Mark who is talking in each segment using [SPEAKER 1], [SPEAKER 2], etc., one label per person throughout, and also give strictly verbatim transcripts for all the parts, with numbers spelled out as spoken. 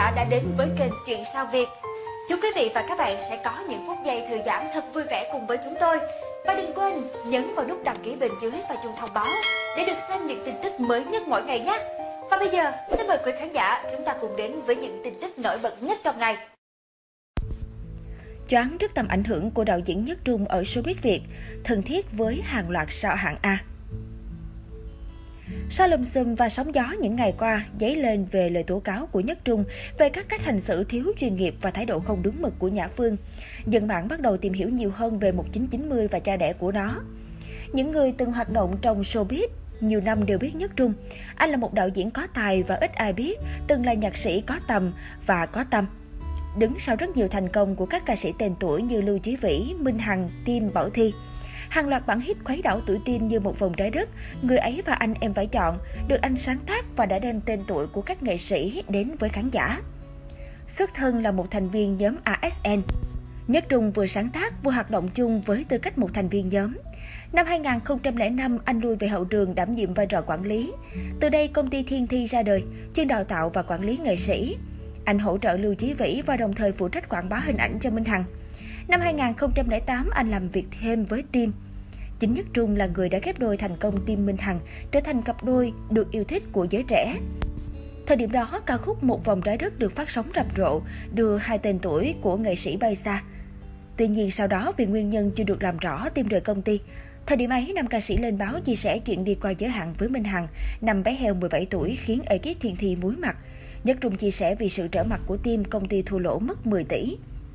[SPEAKER 1] giả đã đến với kênh Chuyện Sao Việt. Chúc quý vị và các bạn sẽ có những phút giây thư giãn thật vui vẻ cùng với chúng tôi. Và đừng quên nhấn vào nút đăng ký bên dưới và chuông thông báo để được xem những tin tức mới nhất mỗi ngày nhé. Và bây giờ, xin mời quý khán giả chúng ta cùng đến với những tin tức nổi bật nhất trong ngày.
[SPEAKER 2] Choáng trước tầm ảnh hưởng của đạo diễn Nhất Trung ở showbiz Việt, thân thiết với hàng loạt sao hạng A. Sau lùm xùm và sóng gió những ngày qua dấy lên về lời tố cáo của Nhất Trung về các cách hành xử thiếu chuyên nghiệp và thái độ không đúng mực của Nhã Phương, dân mạng bắt đầu tìm hiểu nhiều hơn về một chín chín mươi và cha đẻ của nó. Những người từng hoạt động trong showbiz nhiều năm đều biết Nhất Trung. Anh là một đạo diễn có tài và ít ai biết, từng là nhạc sĩ có tầm và có tâm. Đứng sau rất nhiều thành công của các ca sĩ tên tuổi như Lưu Chí Vĩ, Minh Hằng, Tim, Bảo Thy. Hàng loạt bản hit khuấy đảo tuổi teen như Một Vòng Trái Đất, Người Ấy Và Anh Em Phải Chọn được anh sáng tác và đã đem tên tuổi của các nghệ sĩ đến với khán giả. Xuất thân là một thành viên nhóm a ét en, Nhất Trung vừa sáng tác vừa hoạt động chung với tư cách một thành viên nhóm. Năm hai nghìn không trăm lẻ năm, anh lui về hậu trường đảm nhiệm vai trò quản lý. Từ đây, công ty Thiên Thi ra đời, chuyên đào tạo và quản lý nghệ sĩ. Anh hỗ trợ Lưu Chí Vĩ và đồng thời phụ trách quảng bá hình ảnh cho Minh Hằng. Năm hai nghìn không trăm lẻ tám, anh làm việc thêm với Tim. Chính Nhất Trung là người đã ghép đôi thành công Tim Minh Hằng, trở thành cặp đôi được yêu thích của giới trẻ. Thời điểm đó, ca khúc Một Vòng Trái Đất được phát sóng rầm rộ, đưa hai tên tuổi của nghệ sĩ bay xa. Tuy nhiên sau đó, vì nguyên nhân chưa được làm rõ, Tim rời công ty. Thời điểm ấy, nam ca sĩ lên báo chia sẻ chuyện đi qua giới hạn với Minh Hằng, năm bé heo mười bảy tuổi khiến ekip Thiên Thi muối mặt. Nhất Trung chia sẻ vì sự trở mặt của Tim, công ty thua lỗ mất mười tỷ.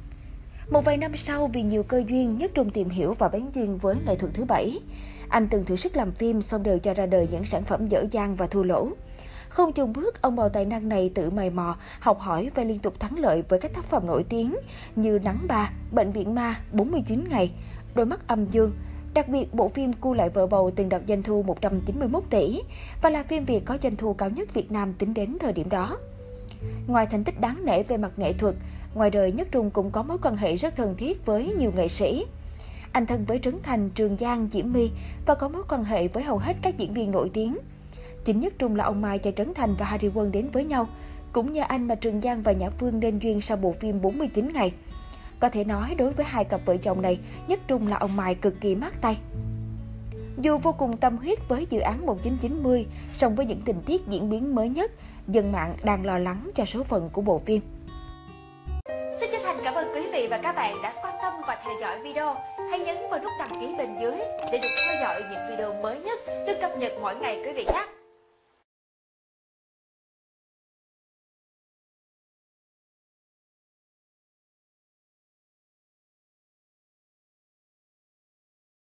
[SPEAKER 2] Một vài năm sau, vì nhiều cơ duyên, Nhất Trung tìm hiểu và bén duyên với nghệ thuật thứ bảy. Anh từng thử sức làm phim, song đều cho ra đời những sản phẩm dở dang và thua lỗ. Không chùn bước, ông bào tài năng này tự mày mò, học hỏi và liên tục thắng lợi với các tác phẩm nổi tiếng như Nắng Ba, Bệnh viện Ma, bốn mươi chín ngày, Đôi mắt âm dương. Đặc biệt, bộ phim Cu Lại Vợ Bầu từng đạt doanh thu một trăm chín mươi mốt tỷ và là phim Việt có doanh thu cao nhất Việt Nam tính đến thời điểm đó. Ngoài thành tích đáng nể về mặt nghệ thuật, ngoài đời Nhất Trung cũng có mối quan hệ rất thân thiết với nhiều nghệ sĩ. Anh thân với Trấn Thành, Trường Giang, Diễm My và có mối quan hệ với hầu hết các diễn viên nổi tiếng. Chính Nhất Trung là ông Mai cho Trấn Thành và Harry Quân đến với nhau. Cũng nhờ anh mà Trường Giang và Nhã Phương nên duyên sau bộ phim bốn mươi chín ngày. Có thể nói đối với hai cặp vợ chồng này, Nhất Trung là ông Mai cực kỳ mát tay. Dù vô cùng tâm huyết với dự án một chín chín mươi, song với những tình tiết diễn biến mới nhất, dân mạng đang lo lắng cho số phận của bộ phim.
[SPEAKER 1] Xin chân thành cảm ơn quý vị và các bạn đã quan tâm và theo dõi video. Hãy nhấn vào nút đăng ký bên dưới để được theo dõi những video mới nhất được cập nhật mỗi ngày quý vị nhé.